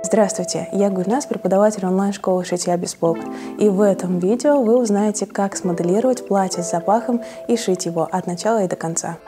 Здравствуйте, я Гульнас, преподаватель онлайн-школы «Шитья без полк». И в этом видео вы узнаете, как смоделировать платье с запахом и шить его от начала и до конца.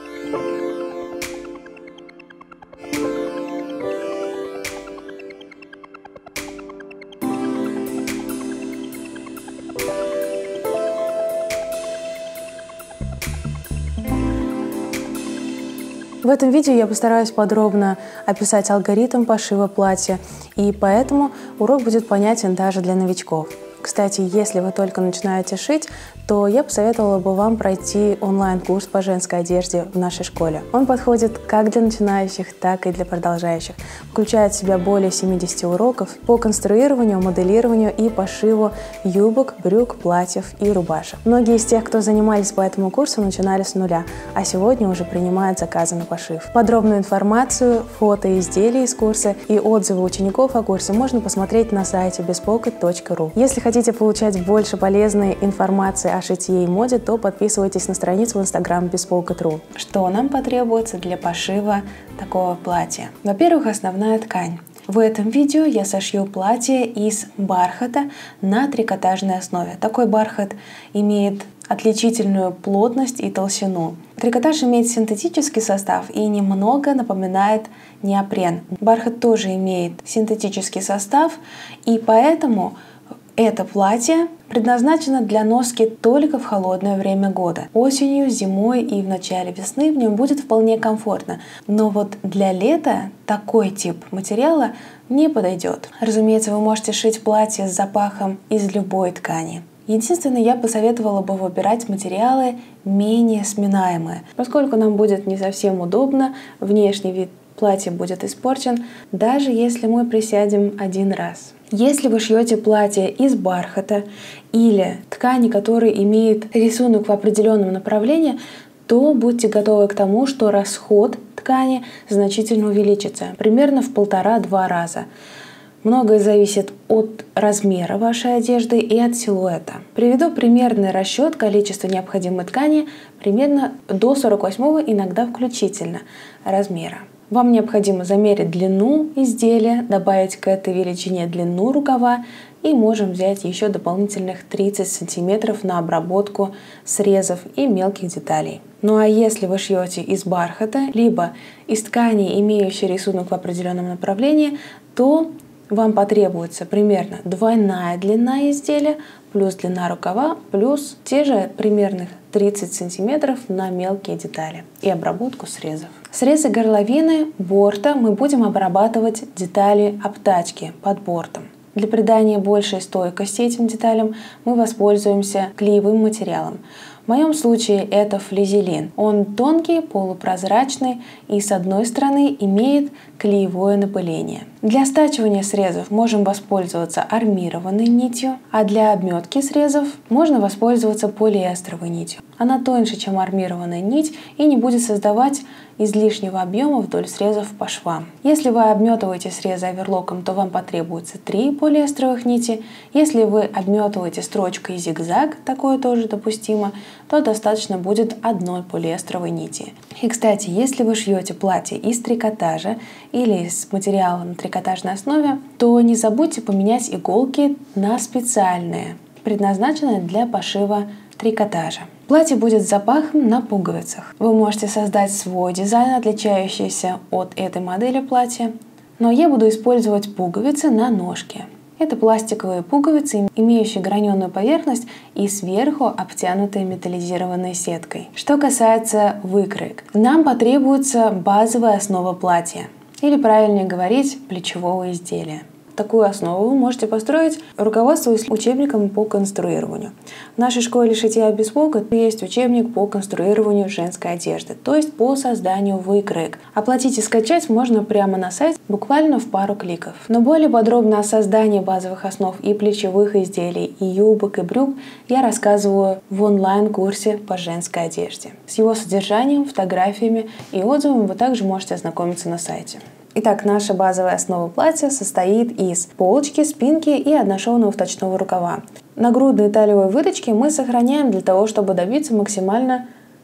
В этом видео я постараюсь подробно описать алгоритм пошива платья, и поэтому урок будет понятен даже для новичков. Кстати, если вы только начинаете шить, то я посоветовала бы вам пройти онлайн-курс по женской одежде в нашей школе. Он подходит как для начинающих, так и для продолжающих. Включает в себя более 70 уроков по конструированию, моделированию и пошиву юбок, брюк, платьев и рубашек. Многие из тех, кто занимались по этому курсу, начинали с нуля, а сегодня уже принимают заказы на пошив. Подробную информацию, фото изделий из курса и отзывы учеников о курсе можно посмотреть на сайте bespolka.ru. Если хотите получать больше полезной информации о шитье и моде, то подписывайтесь на страницу в Instagram bespolka.ru. Что нам потребуется для пошива такого платья? Во-первых, основная ткань. В этом видео я сошью платье из бархата на трикотажной основе. Такой бархат имеет отличительную плотность и толщину. Трикотаж имеет синтетический состав и немного напоминает неопрен. Бархат тоже имеет синтетический состав, и поэтому это платье предназначено для носки только в холодное время года. Осенью, зимой и в начале весны в нем будет вполне комфортно. Но вот для лета такой тип материала не подойдет. Разумеется, вы можете шить платье с запахом из любой ткани. Единственное, я посоветовала бы выбирать материалы менее сминаемые, поскольку нам будет не совсем удобно, внешний вид платья будет испорчен, даже если мы присядем один раз. Если вы шьете платье из бархата или ткани, которые имеют рисунок в определенном направлении, то будьте готовы к тому, что расход ткани значительно увеличится, примерно в 1,5-2 раза. Многое зависит от размера вашей одежды и от силуэта. Приведу примерный расчет количества необходимой ткани примерно до 48-го, иногда включительно, размера. Вам необходимо замерить длину изделия, добавить к этой величине длину рукава и можем взять еще дополнительных 30 см на обработку срезов и мелких деталей. Ну а если вы шьете из бархата, либо из ткани, имеющей рисунок в определенном направлении, то вам потребуется примерно двойная длина изделия, плюс длина рукава, плюс те же примерных 30 см на мелкие детали и обработку срезов. Срезы горловины борта мы будем обрабатывать детали обтачки под бортом. Для придания большей стойкости этим деталям мы воспользуемся клеевым материалом. В моем случае это флизелин. Он тонкий, полупрозрачный и с одной стороны имеет клеевое напыление. Для стачивания срезов можем воспользоваться армированной нитью, а для обметки срезов можно воспользоваться полиэстеровой нитью. Она тоньше, чем армированная нить, и не будет создавать излишнего объема вдоль срезов по швам. Если вы обметываете срезы оверлоком, то вам потребуется 3 полиэстеровых нити. Если вы обметываете строчкой зигзаг, такое тоже допустимо, то достаточно будет 1 полиэстеровой нити. И, кстати, если вы шьете платье из трикотажа или из материала на трикотажной основе, то не забудьте поменять иголки на специальные, предназначенные для пошива трикотажа. Платье будет с запахом на пуговицах. Вы можете создать свой дизайн, отличающийся от этой модели платья, но я буду использовать пуговицы на ножке. Это пластиковые пуговицы, имеющие граненую поверхность и сверху обтянутые металлизированной сеткой. Что касается выкроек, нам потребуется базовая основа платья, или правильнее говорить, плечевого изделия. Такую основу вы можете построить, руководствуясь учебником по конструированию. В нашей школе «Шитья без полка» есть учебник по конструированию женской одежды, то есть по созданию выкроек. Оплатить и скачать можно прямо на сайте, буквально в пару кликов. Но более подробно о создании базовых основ и плечевых изделий, и юбок, и брюк я рассказываю в онлайн-курсе по женской одежде. С его содержанием, фотографиями и отзывами вы также можете ознакомиться на сайте. Итак, наша базовая основа платья состоит из полочки, спинки и одношовного вточного рукава. Нагрудные талиевые выточки мы сохраняем для того, чтобы добиться максимально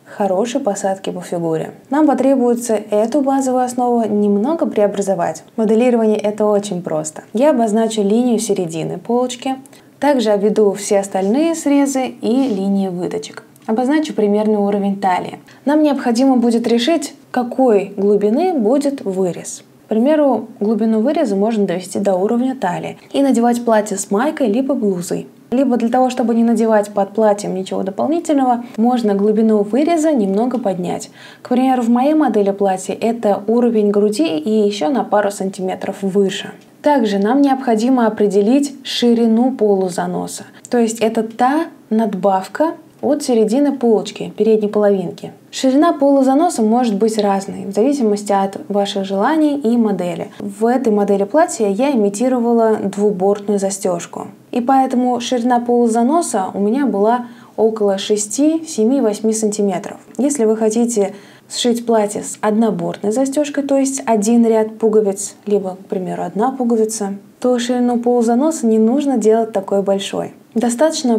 хорошей посадки по фигуре. Нам потребуется эту базовую основу немного преобразовать. Моделирование это очень просто. Я обозначу линию середины полочки, также обведу все остальные срезы и линии выточек. Обозначу примерный уровень талии. Нам необходимо будет решить, какой глубины будет вырез. К примеру, глубину выреза можно довести до уровня талии и надевать платье с майкой либо блузой. Либо для того, чтобы не надевать под платьем ничего дополнительного, можно глубину выреза немного поднять. К примеру, в моей модели платья это уровень груди и еще на пару сантиметров выше. Также нам необходимо определить ширину полузаноса. То есть это та надбавка от середины полочки, передней половинки. Ширина полузаноса может быть разной, в зависимости от ваших желаний и модели. В этой модели платья я имитировала двубортную застежку. И поэтому ширина полузаноса у меня была около 6, 7, 8 сантиметров. Если вы хотите сшить платье с однобортной застежкой, то есть один ряд пуговиц, либо, к примеру, одна пуговица, то ширину полузаноса не нужно делать такой большой. Достаточно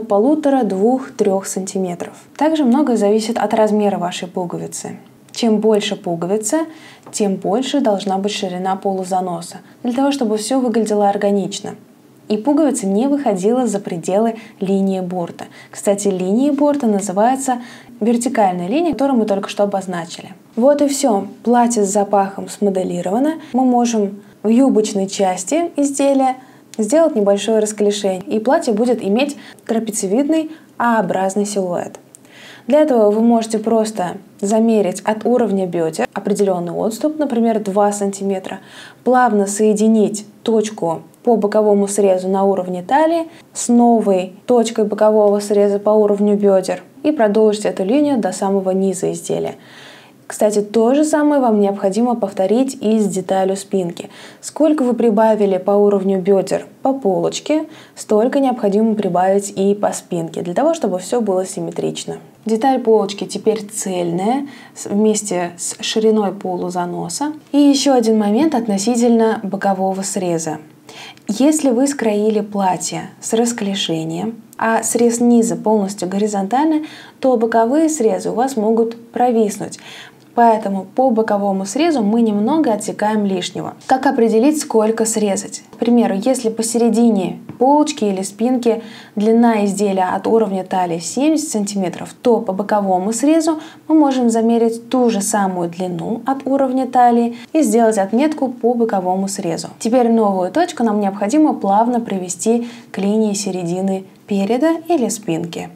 1,5–2–3 сантиметров. Также многое зависит от размера вашей пуговицы. Чем больше пуговица, тем больше должна быть ширина полузаноса, для того, чтобы все выглядело органично. И пуговица не выходила за пределы линии борта. Кстати, линией борта называется вертикальная линия, которую мы только что обозначили. Вот и все. Платье с запахом смоделировано. Мы можем в юбочной части изделия сделать небольшое расклешение, и платье будет иметь трапециевидный А-образный силуэт. Для этого вы можете просто замерить от уровня бедер определенный отступ, например, 2 см, плавно соединить точку по боковому срезу на уровне талии с новой точкой бокового среза по уровню бедер и продолжить эту линию до самого низа изделия. Кстати, то же самое вам необходимо повторить и с деталью спинки. Сколько вы прибавили по уровню бедер по полочке, столько необходимо прибавить и по спинке, для того, чтобы все было симметрично. Деталь полочки теперь цельная, вместе с шириной полузаноса. И еще один момент относительно бокового среза. Если вы скроили платье с расклешением, а срез низа полностью горизонтальный, то боковые срезы у вас могут провиснуть. Поэтому по боковому срезу мы немного отсекаем лишнего. Как определить, сколько срезать? К примеру, если посередине полочки или спинки длина изделия от уровня талии 70 см, то по боковому срезу мы можем замерить ту же самую длину от уровня талии и сделать отметку по боковому срезу. Теперь новую точку нам необходимо плавно привести к линии середины переда или спинки.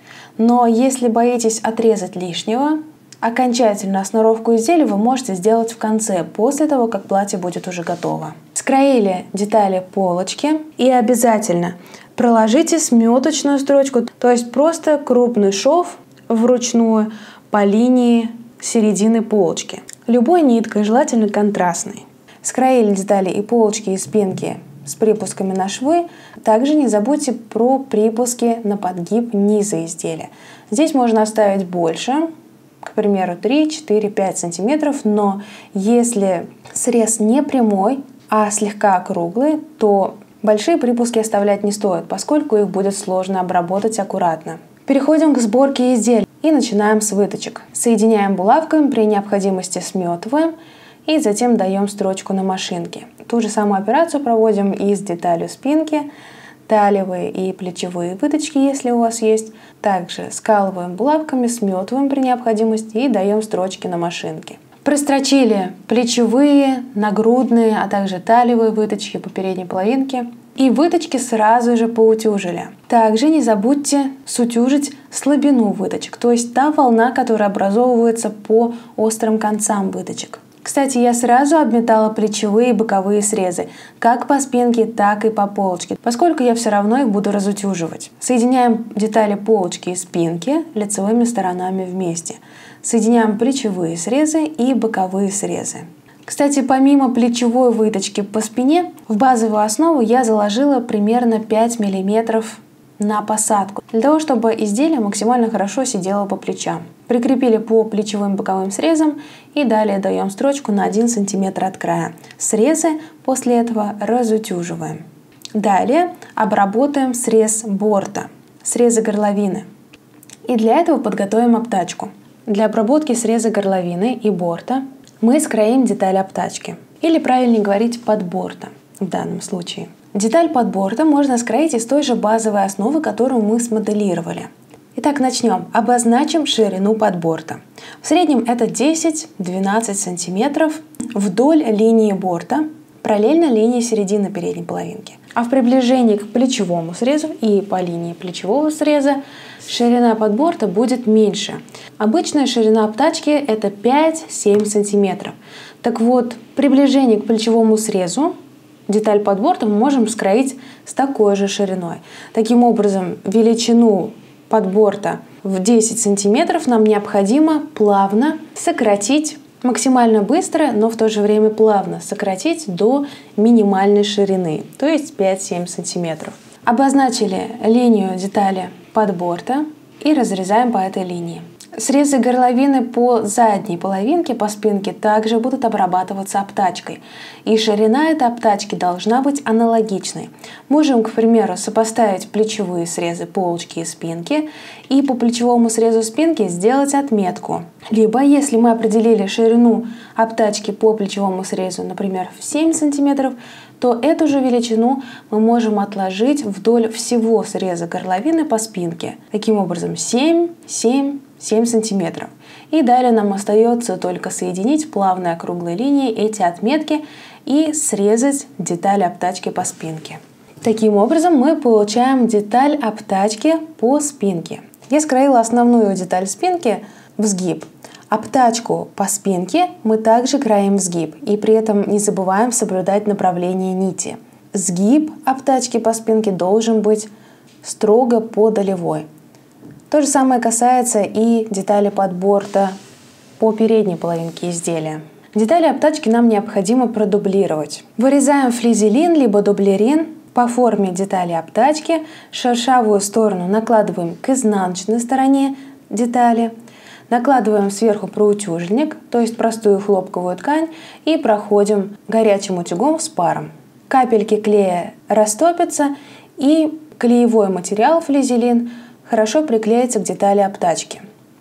Но если боитесь отрезать лишнего, окончательную сноровку изделия вы можете сделать в конце, после того, как платье будет уже готово. Скроили детали полочки и обязательно проложите сметочную строчку, то есть просто крупный шов вручную по линии середины полочки. Любой ниткой, желательно контрастной. Скроили детали и полочки, и спинки с припусками на швы. Также не забудьте про припуски на подгиб низа изделия. Здесь можно оставить больше, к примеру, 3, 4, 5 сантиметров, но если срез не прямой, а слегка округлый, то большие припуски оставлять не стоит, поскольку их будет сложно обработать аккуратно. Переходим к сборке изделий и начинаем с выточек. Соединяем булавками, при необходимости сметываем и затем даем строчку на машинке. Ту же самую операцию проводим и с деталью спинки, талиевые и плечевые выточки, если у вас есть. Также скалываем булавками, сметываем при необходимости и даем строчки на машинке. Прострочили плечевые, нагрудные, а также талиевые выточки по передней половинке. И выточки сразу же поутюжили. Также не забудьте сутюжить слабину выточек, то есть та волна, которая образовывается по острым концам выточек. Кстати, я сразу обметала плечевые и боковые срезы, как по спинке, так и по полочке, поскольку я все равно их буду разутюживать. Соединяем детали полочки и спинки лицевыми сторонами вместе. Соединяем плечевые срезы и боковые срезы. Кстати, помимо плечевой выточки по спине, в базовую основу я заложила примерно 5 мм на посадку, для того, чтобы изделие максимально хорошо сидело по плечам. Прикрепили по плечевым боковым срезам и далее даем строчку на 1 см от края. Срезы после этого разутюживаем. Далее обработаем срез борта, срезы горловины. И для этого подготовим обтачку. Для обработки среза горловины и борта мы скроим деталь обтачки. Или правильнее говорить подборта в данном случае. Деталь подборта можно скроить из той же базовой основы, которую мы смоделировали. Итак, начнем. Обозначим ширину подборта. В среднем это 10-12 см вдоль линии борта, параллельно линии середины передней половинки. А в приближении к плечевому срезу и по линии плечевого среза ширина подборта будет меньше. Обычная ширина обтачки это 5-7 см. Так вот, приближение к плечевому срезу деталь подборта мы можем скроить с такой же шириной. Таким образом, величину подборта в 10 см нам необходимо плавно сократить, максимально быстро, но в то же время плавно сократить до минимальной ширины, то есть 5-7 см. Обозначили линию детали подборта и разрезаем по этой линии. Срезы горловины по задней половинке, по спинке, также будут обрабатываться обтачкой. И ширина этой обтачки должна быть аналогичной. Можем, к примеру, сопоставить плечевые срезы полочки и спинки и по плечевому срезу спинки сделать отметку. Либо, если мы определили ширину обтачки по плечевому срезу, например, в 7 см, то эту же величину мы можем отложить вдоль всего среза горловины по спинке. Таким образом, 7 см. И далее нам остается только соединить плавной округлой линией эти отметки и срезать деталь обтачки по спинке. Таким образом мы получаем деталь обтачки по спинке. Я скроила основную деталь спинки в сгиб. Обтачку по спинке мы также краем в сгиб и при этом не забываем соблюдать направление нити. Сгиб обтачки по спинке должен быть строго по долевой. То же самое касается и детали подборта по передней половинке изделия. Детали обтачки нам необходимо продублировать. Вырезаем флизелин либо дублерин по форме детали обтачки, шершавую сторону накладываем к изнаночной стороне детали, накладываем сверху проутюжильник, то есть простую хлопковую ткань, и проходим горячим утюгом с паром. Капельки клея растопятся, и клеевой материал флизелин хорошо приклеится к детали обтачки.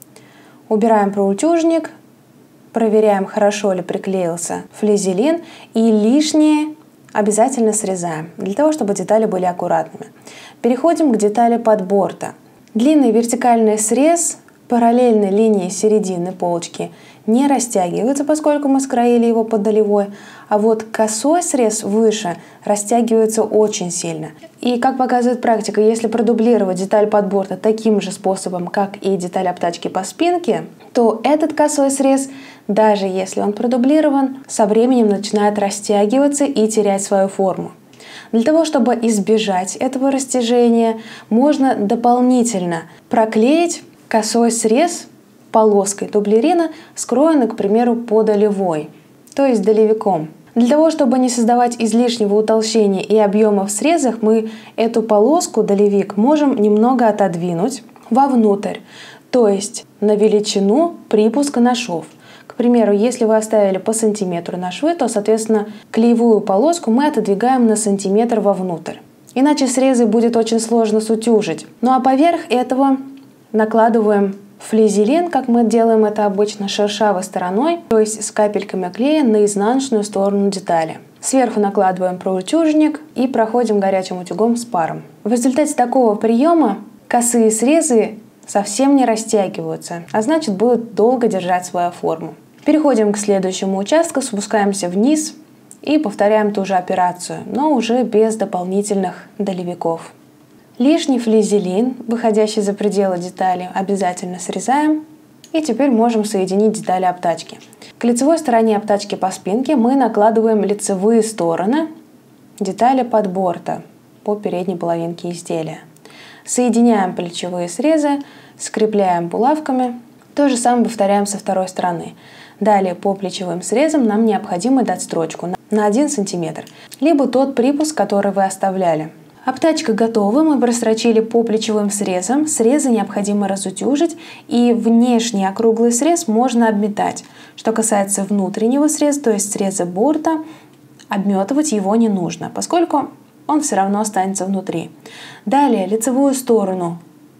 Убираем проутюжник, проверяем, хорошо ли приклеился флизелин, и лишнее обязательно срезаем, для того, чтобы детали были аккуратными. Переходим к детали подборта. Длинный вертикальный срез параллельно линии середины полочки не растягивается, поскольку мы скроили его по долевой, а вот косой срез выше растягивается очень сильно. И как показывает практика, если продублировать деталь подборта таким же способом, как и деталь обтачки по спинке, то этот косой срез, даже если он продублирован, со временем начинает растягиваться и терять свою форму. Для того, чтобы избежать этого растяжения, можно дополнительно проклеить косой срез полоской дублерина, скроенный, к примеру, по долевой, то есть долевиком. Для того, чтобы не создавать излишнего утолщения и объема в срезах, мы эту полоску, долевик, можем немного отодвинуть вовнутрь, то есть на величину припуска на шов. К примеру, если вы оставили по сантиметру на швы, то, соответственно, клеевую полоску мы отодвигаем на сантиметр вовнутрь. Иначе срезы будет очень сложно сутюжить. Ну а поверх этого накладываем флизелин, как мы делаем это обычно, шершавой стороной, то есть с капельками клея на изнаночную сторону детали. Сверху накладываем проутюжник и проходим горячим утюгом с паром. В результате такого приема косые срезы совсем не растягиваются, а значит будут долго держать свою форму. Переходим к следующему участку, спускаемся вниз и повторяем ту же операцию, но уже без дополнительных долевиков. Лишний флизелин, выходящий за пределы детали, обязательно срезаем. И теперь можем соединить детали обтачки. К лицевой стороне обтачки по спинке мы накладываем лицевые стороны детали подборта по передней половинке изделия. Соединяем плечевые срезы, скрепляем булавками. То же самое повторяем со второй стороны. Далее по плечевым срезам нам необходимо дать строчку на 1 см, либо тот припуск, который вы оставляли. Обтачка готова, мы просрочили по плечевым срезам. Срезы необходимо разутюжить, и внешний округлый срез можно обметать. Что касается внутреннего среза, то есть среза борта, обметывать его не нужно, поскольку он все равно останется внутри. Далее лицевую сторону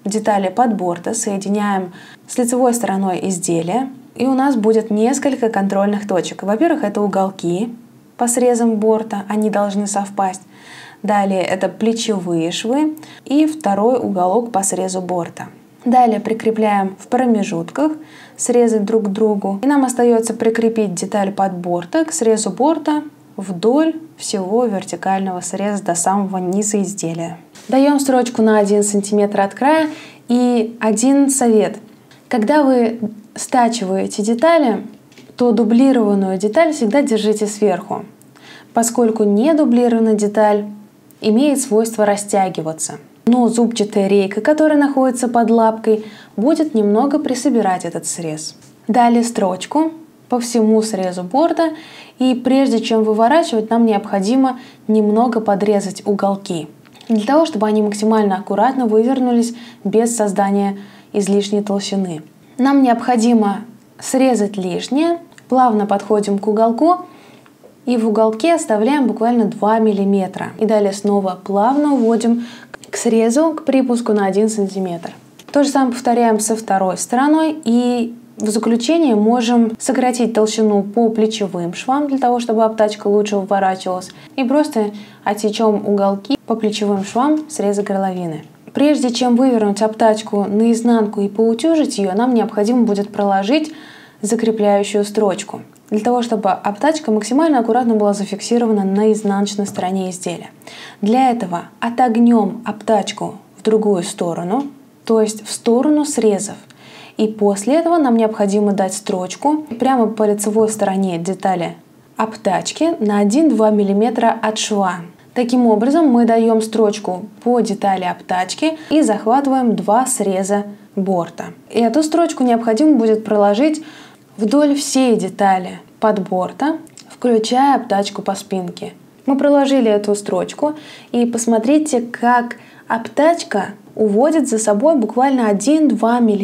детали подборта соединяем с лицевой стороной изделия, и у нас будет несколько контрольных точек. Во-первых, это уголки по срезам борта, они должны совпасть. Далее это плечевые швы и второй уголок по срезу борта. Далее прикрепляем в промежутках срезы друг к другу. И нам остается прикрепить деталь подборта к срезу борта вдоль всего вертикального среза до самого низа изделия. Даем строчку на 1 см от края. И один совет. Когда вы стачиваете детали, то дублированную деталь всегда держите сверху, поскольку недублированная деталь имеет свойство растягиваться. Но зубчатая рейка, которая находится под лапкой, будет немного присобирать этот срез. Далее строчку по всему срезу борта, и прежде чем выворачивать, нам необходимо немного подрезать уголки, для того, чтобы они максимально аккуратно вывернулись без создания излишней толщины. Нам необходимо срезать лишнее, плавно подходим к уголку, и в уголке оставляем буквально 2 мм. И далее снова плавно уводим к срезу, к припуску на 1 см. То же самое повторяем со второй стороной, и в заключение можем сократить толщину по плечевым швам, для того, чтобы обтачка лучше выворачивалась, и просто отсечем уголки по плечевым швам среза горловины. Прежде чем вывернуть обтачку наизнанку и поутюжить ее, нам необходимо будет проложить закрепляющую строчку, для того, чтобы обтачка максимально аккуратно была зафиксирована на изнаночной стороне изделия. Для этого отогнем обтачку в другую сторону, то есть в сторону срезов. И после этого нам необходимо дать строчку прямо по лицевой стороне детали обтачки на 1-2 мм от шва. Таким образом мы даем строчку по детали обтачки и захватываем 2 среза борта. И эту строчку необходимо будет проложить вдоль всей детали подборта, включая обтачку по спинке. Мы проложили эту строчку, и посмотрите, как обтачка уводит за собой буквально 1-2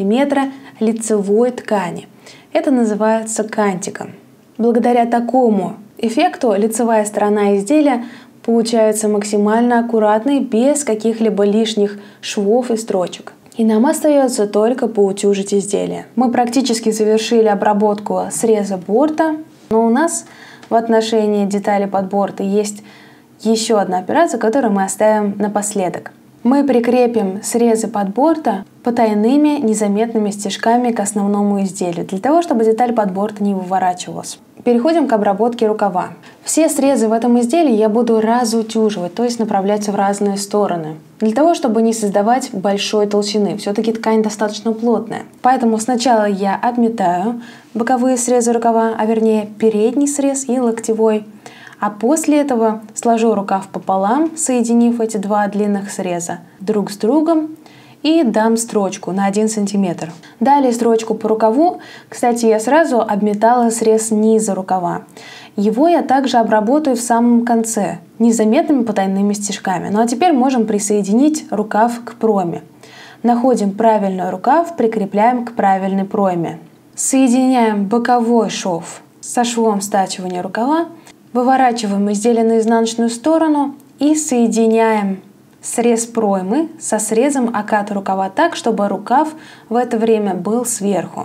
мм лицевой ткани. Это называется кантиком. Благодаря такому эффекту лицевая сторона изделия получается максимально аккуратной, без каких-либо лишних швов и строчек. И нам остается только поутюжить изделие. Мы практически завершили обработку среза борта, но у нас в отношении детали подборта есть еще одна операция, которую мы оставим напоследок. Мы прикрепим срезы подборта потайными незаметными стежками к основному изделию, для того, чтобы деталь подборта не выворачивалась. Переходим к обработке рукава. Все срезы в этом изделии я буду разутюживать, то есть направлять в разные стороны, для того, чтобы не создавать большой толщины. Все-таки ткань достаточно плотная. Поэтому сначала я обметаю боковые срезы рукава, а вернее передний срез и локтевой. А после этого сложу рукав пополам, соединив эти 2 длинных среза друг с другом, и дам строчку на 1 см. Далее строчку по рукаву. Кстати, я сразу обметала срез низа рукава. Его я также обработаю в самом конце незаметными потайными стежками. Ну а теперь можем присоединить рукав к пройме. Находим правильный рукав, прикрепляем к правильной пройме. Соединяем боковой шов со швом стачивания рукава. Выворачиваем изделие на изнаночную сторону и соединяем срез проймы со срезом оката рукава так, чтобы рукав в это время был сверху.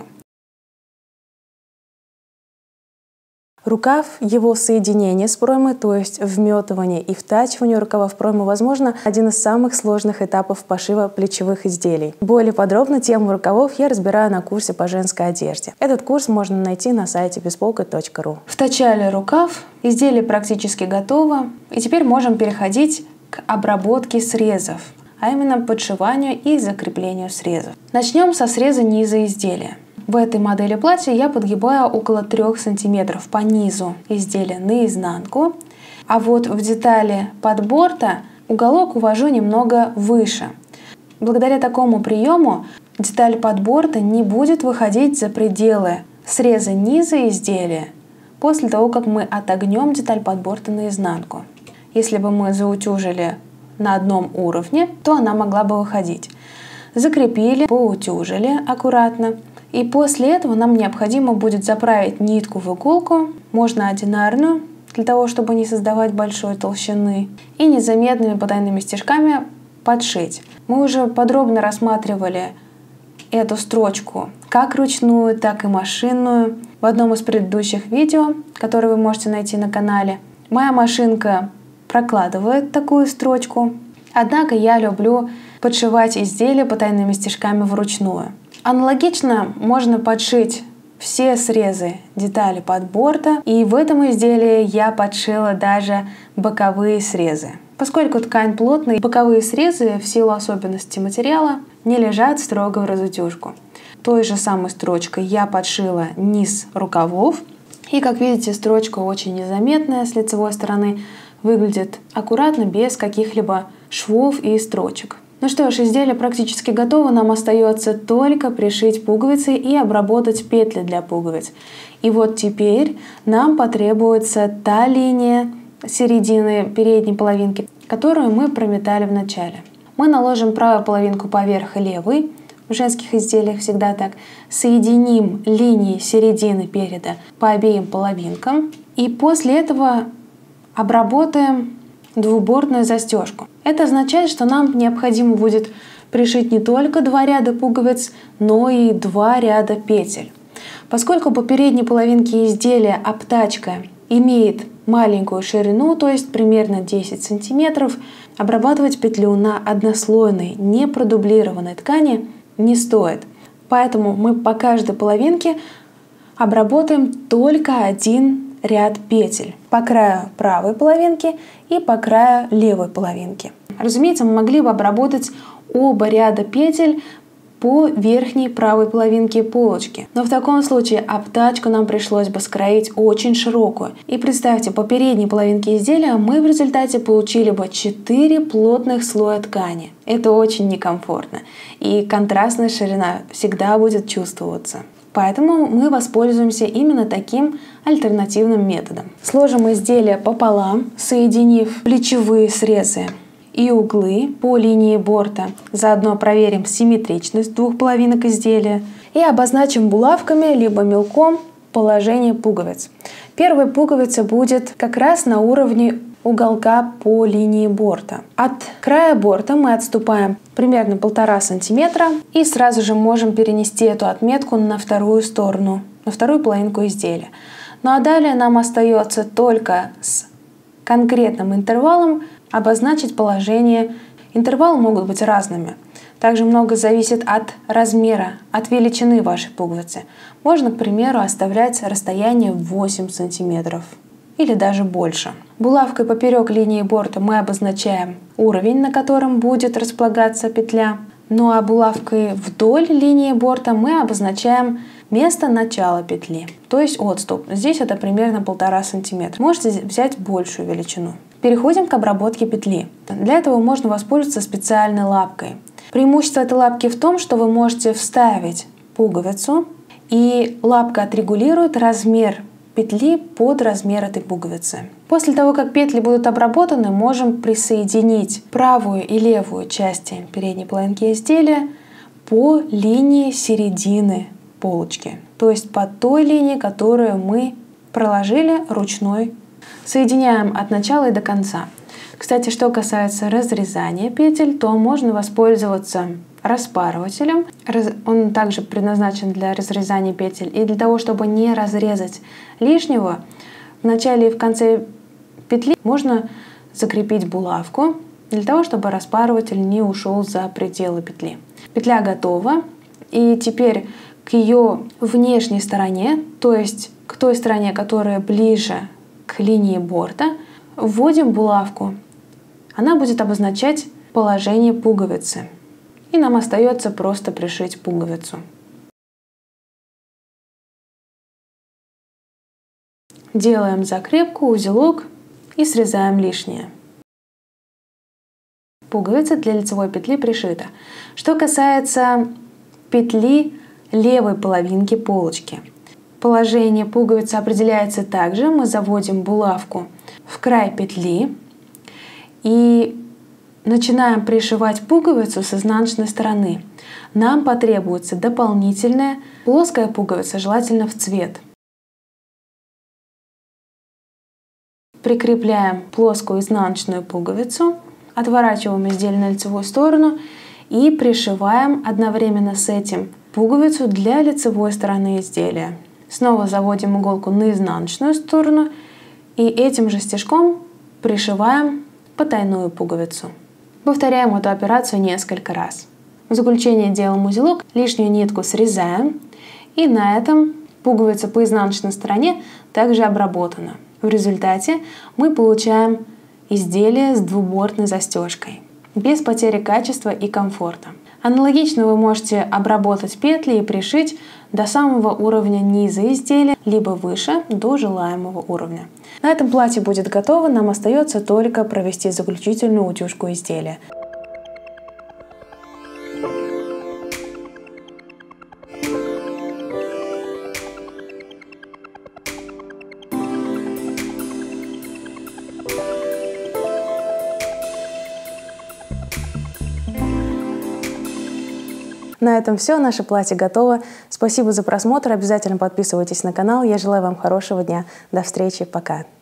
Рукав, его соединение с проймой, то есть вметывание и втачивание рукава в пройму, возможно, один из самых сложных этапов пошива плечевых изделий. Более подробно тему рукавов я разбираю на курсе по женской одежде. Этот курс можно найти на сайте бесполка.ру. Втачали рукав, изделие практически готово, и теперь можем переходить к обработке срезов, а именно подшиванию и закреплению срезов. Начнем со среза низа изделия. В этой модели платья я подгибаю около 3 см по низу изделия наизнанку, а вот в детали подборта уголок увожу немного выше. Благодаря такому приему деталь подборта не будет выходить за пределы среза низа изделия после того, как мы отогнем деталь подборта наизнанку. Если бы мы заутюжили на одном уровне, то она могла бы выходить. Закрепили, поутюжили аккуратно. И после этого нам необходимо будет заправить нитку в иголку, можно одинарную, для того, чтобы не создавать большой толщины. И незаметными потайными стежками подшить. Мы уже подробно рассматривали эту строчку как ручную, так и машинную в одном из предыдущих видео, которые вы можете найти на канале. Моя машинка прокладывает такую строчку, однако я люблю подшивать изделия потайными стежками вручную. Аналогично можно подшить все срезы деталей подборта, и в этом изделии я подшила даже боковые срезы. Поскольку ткань плотная, боковые срезы в силу особенностей материала не лежат строго в разутюжку. Той же самой строчкой я подшила низ рукавов, и как видите, строчка очень незаметная с лицевой стороны, выглядит аккуратно, без каких-либо швов и строчек. Ну что ж, изделие практически готово, нам остается только пришить пуговицы и обработать петли для пуговиц. И вот теперь нам потребуется та линия середины передней половинки, которую мы прометали в начале. Мы наложим правую половинку поверх левой, в женских изделиях всегда так, соединим линии середины переда по обеим половинкам и после этого обработаем двубортную застежку. Это означает, что нам необходимо будет пришить не только 2 ряда пуговиц, но и 2 ряда петель. Поскольку по передней половинке изделия обтачка имеет маленькую ширину, то есть примерно 10 см, обрабатывать петлю на однослойной, не продублированной ткани не стоит. Поэтому мы по каждой половинке обработаем только 1 ряд петель по краю правой половинки и по краю левой половинки. Разумеется, мы могли бы обработать оба ряда петель по верхней правой половинке полочки. Но в таком случае обтачку нам пришлось бы скроить очень широкую. И представьте, по передней половинке изделия мы в результате получили бы 4 плотных слоя ткани. Это очень некомфортно. И контрастная ширина всегда будет чувствоваться. Поэтому мы воспользуемся именно таким альтернативным методом. Сложим изделие пополам, соединив плечевые срезы и углы по линии борта. Заодно проверим симметричность двух половинок изделия и обозначим булавками либо мелком положение пуговиц. Первая пуговица будет как раз на уровне уголка по линии борта. От края борта мы отступаем примерно 1,5 см и сразу же можем перенести эту отметку на вторую сторону, на вторую половинку изделия. Ну а далее нам остается только с конкретным интервалом обозначить положение. Интервалы могут быть разными. Также много зависит от размера, от величины вашей пуговицы. Можно, к примеру, оставлять расстояние в 8 см или даже больше. Булавкой поперек линии борта мы обозначаем уровень, на котором будет располагаться петля. Ну а булавкой вдоль линии борта мы обозначаем место начала петли, то есть отступ. Здесь это примерно 1,5 см. Можете взять большую величину. Переходим к обработке петли. Для этого можно воспользоваться специальной лапкой. Преимущество этой лапки в том, что вы можете вставить пуговицу, и лапка отрегулирует размер петли под размер этой пуговицы. После того, как петли будут обработаны, можем присоединить правую и левую части передней половинки изделия по линии середины полочки, то есть по той линии, которую мы проложили ручной. Соединяем от начала и до конца. Кстати, что касается разрезания петель, то можно воспользоваться распарывателем. Он также предназначен для разрезания петель. И для того, чтобы не разрезать лишнего, в начале и в конце петли можно закрепить булавку, для того, чтобы распарыватель не ушел за пределы петли. Петля готова. И теперь к ее внешней стороне, то есть к той стороне, которая ближе к линии борта, вводим булавку. Она будет обозначать положение пуговицы. И нам остается просто пришить пуговицу. Делаем закрепку, узелок и срезаем лишнее. Пуговица для лицевой петли пришита. Что касается петли левой половинки полочки. Положение пуговицы определяется также. Мы заводим булавку в край петли и начинаем пришивать пуговицу с изнаночной стороны. Нам потребуется дополнительная плоская пуговица, желательно в цвет. Прикрепляем плоскую изнаночную пуговицу Отворачиваем изделие на лицевую сторону и пришиваем одновременно с этим пуговицу для лицевой стороны изделия. Снова заводим иголку на изнаночную сторону и этим же стежком пришиваем потайную пуговицу. Повторяем эту операцию несколько раз. В заключение делаем узелок, лишнюю нитку срезаем, и на этом пуговица по изнаночной стороне также обработана. В результате мы получаем изделие с двубортной застежкой, без потери качества и комфорта. Аналогично вы можете обработать петли и пришить до самого уровня низа изделия, либо выше, до желаемого уровня. На этом платье будет готово, нам остается только провести заключительную утюжку изделия. На этом все, наше платье готово. Спасибо за просмотр, обязательно подписывайтесь на канал. Я желаю вам хорошего дня. До встречи, пока.